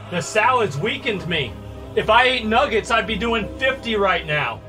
The salads weakened me. If I ate nuggets, I'd be doing 50 right now.